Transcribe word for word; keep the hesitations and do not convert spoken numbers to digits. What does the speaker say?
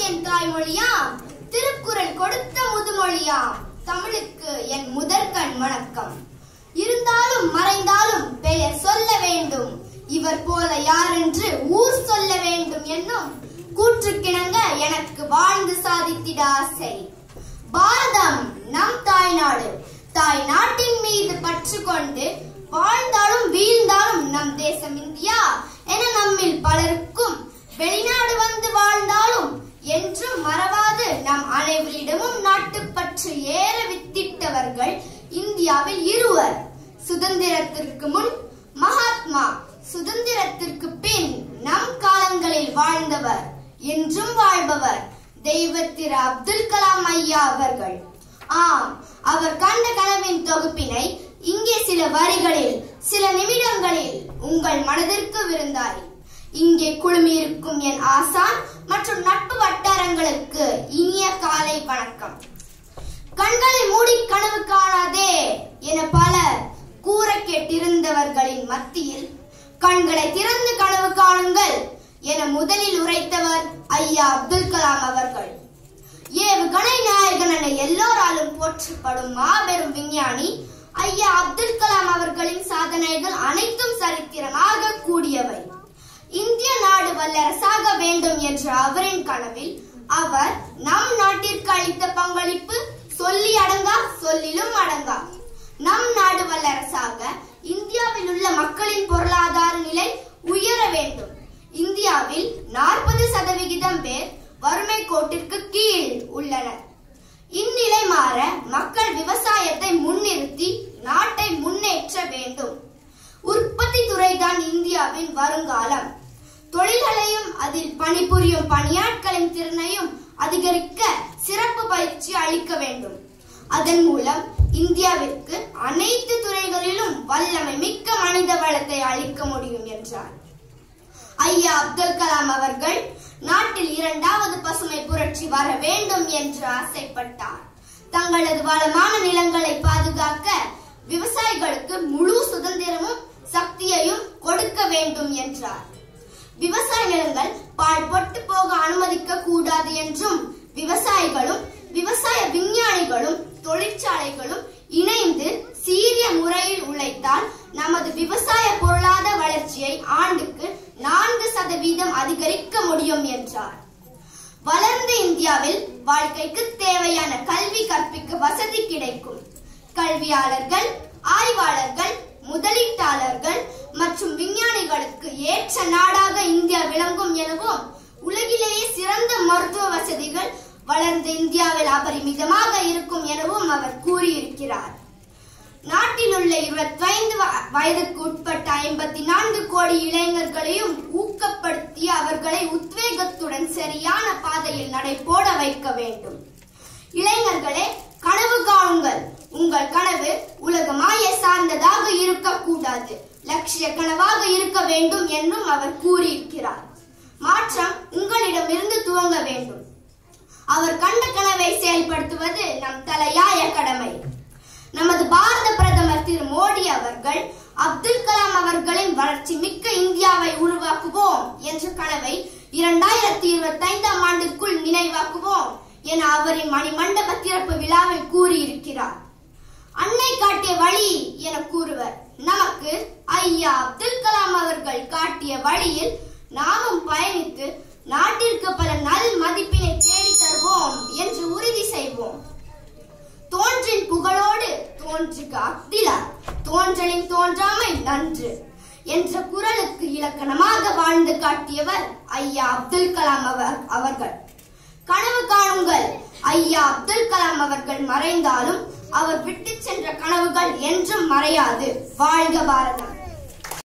என் தாய்மொழியாம், திருக்குறள் கொடுத்த முதுமொழியாம், தமிழுக்கு என் முதற்கண் வணக்கம். இருந்தாலும் மறைந்தாலும் பெயர் சொல்ல வேண்டும், இவர் போல யாரென்று ஊர் சொல்ல வேண்டும் என்னும் கூற்றுக்கிணங்க எனக்கு வாழ்ந்து சாதித்திட ஆசை. பாரதம் நம் தாய்நாடு, தாய் நாட்டின் மீது பற்று கொண்டு வாழ்ந்தாலும் வீழ்ந்தாலும் நம் தேசம் இந்தியா என நம்மில் பலருக்கும் வெளிநாடு வந்து வாழ்ந்தாலும் என்றும் மறவாது நம் அனைவரிடமும் நாட்டுப்பற்று ஏற வித்திட்டவர்கள் இந்தியாவில் இருவர். சுதந்திரத்திற்கு முன் மகாத்மா, சுதந்திரத்திற்கு பின் நம் காலங்களில் வாழ்ந்தவர், என்றும் வாழ்பவர் தெய்வ திரு அப்துல் கலாம் ஐயா அவர்கள். ஆம், அவர் கண்ட கனவின் தொகுப்பினை இங்கே சில வரிகளில் சில நிமிடங்களில் உங்கள் மனதிற்கு விருந்தாய். இங்கே குழுமியிருக்கும் என் ஆசான் மற்றும் நட்பு வட்டாரங்களுக்கு இனிய காலை வணக்கம். கண்களை மூடி கனவு காணாதே என பலர் கூற கேட்டிருந்தவர்களின் மத்தியில் கண்களை திறந்து கனவு காணுங்கள் என முதலில் உரைத்தவர் ஐயா அப்துல் கலாம் அவர்கள். ஏவுகணை நாயகன் என எல்லோராலும் போற்றப்படும் மாபெரும் விஞ்ஞானி ஐயா அப்துல் கலாம் அவர்களின் சாதனைகள் அனைத்தும் சரித்திரமாக கூடியவை. இந்திய நாடு வல்லரசாக வேண்டும் என்ற அவரின் கனவில் அவர் நம் நாட்டிற்கு அளித்த பங்களிப்பு சொல்லி அடங்கா, சொல்லிலும் அடங்கா. நம் நாடு வல்லரசாக இந்தியாவில் உள்ள மக்களின் பொருளாதார நிலை உயர வேண்டும். இந்தியாவில் நாற்பது சதவிகிதம் பேர் வறுமை கோட்டிற்கு கீழ் உள்ளனர். இந்நிலை மாற மக்கள் விவசாயத்தை முன்னிறுத்தி நாட்டை முன்னேற்ற வேண்டும். உற்பத்தி துறைதான் இந்தியாவின் வருங்காலம். தொழில்களையும் அதில் பணிபுரியும் பணியாட்களின் திறனையும் அதிகரிக்க சிறப்பு பயிற்சி அளிக்க வேண்டும். அதன் மூலம் இந்தியாவிற்கு அனைத்து துறைகளிலும் வல்லமை மிக்க மனித வளத்தை அளிக்க முடியும் என்றார். ஐயா அப்துல் கலாம் அவர்கள் நாட்டில் இரண்டாவது பசுமை புரட்சி வர வேண்டும் என்று ஆசைப்பட்டார். தங்களது வளமான நிலங்களை பாதுகாக்க விவசாயிகளுக்கு முழு சுதந்திரமும் சக்தியையும் கொடுக்க வேண்டும் என்றார். விவசாய நிலங்கள் பால் பொட்டு போக அனுமதிக்க கூடாது என்றும், விவசாயிகளும் விவசாய விஞ்ஞானிகளும் தொழிற்சாலைகளும் இணைந்து சீரிய முறையில் உழைத்தால் நமது விவசாய பொருளாதார வளர்ச்சியை ஆண்டுக்கு நான்கு சதவீதம் அதிகரிக்க முடியும் என்றார். வளர்ந்த இந்தியாவில் வாழ்க்கைக்கு தேவையான கல்வி கற்பிக்க வசதி கிடைக்கும். கல்வியாளர்கள், ஆய்வாளர்கள், முதலீட்டாளர்கள் மற்றும் விஞ்ஞானிகளுக்கு ஏற்ற நாடாக இந்தியா விளங்கும் எனவும், உலகிலேயே சிறந்த மருத்துவ வசதிகள் வளர்ந்த இந்தியாவில் அபரிமிதமாக இருக்கும் எனவும் அவர் கூறியிருக்கிறார். நாட்டில் உள்ள இருபத்தி ஐந்து வயதுக்கு உட்பட்ட ஐம்பத்தி நான்கு கோடி இளைஞர்களையும் ஊக்கப்படுத்தி அவர்களை உத்வேகத்துடன் சரியான பாதையில் நடைபோட வைக்க வேண்டும். இளைஞர்களே, கனவு காணுங்கள். உங்கள் கனவு உலக மாயை சார்ந்ததாக இருக்கக்கூடாது, லட்சிய கனவாக இருக்க வேண்டும் என்றும் அவர் கூறியிருக்கிறார். மாற்றம் உங்களிடம் இருந்து துவங்க வேண்டும். அவர் கண்ட கனவை செயல்படுத்துவது நம் தலையாய கடமை. நமது பாரத பிரதமர் திரு மோடி அவர்கள் அப்துல் கலாம் அவர்களின் வளர்ச்சி மிக்க இந்தியாவை உருவாக்குவோம் என்ற கனவை இரண்டாயிரத்தி இருபத்தி ஐந்தாம் ஆண்டிற்குள் நினைவாக்குவோம் என அவரின் மணிமண்டப திறப்பு விழாவில் கூறியிருக்கிறார். அன்னை காட்டிய வழி என கூறுவர். நமக்கு ஐயா அப்துல் கலாம் அவர்கள் காட்டிய வழியில் நாமும் பயணித்து நாட்டிற்கு பல நல் மதிப்பினை தேடி தருவோம் என்று உறுதி செய்வோம். தோன்றின் புகழோடு தோன்றுக அஃதிலார், தோன்றலின் தோன்றாமை நன்று என்ற குறளுக்கு இலக்கணமாக வாழ்ந்து காட்டியவர் ஐயா அப்துல் கலாம் அவர்கள். கனவு காணுங்கள். ஐயா அப்துல் கலாம் அவர்கள் மறைந்தாலும் அவர் விட்டு சென்ற கனவுகள் என்றும் மறையாது. வாழ்க பாரதம்.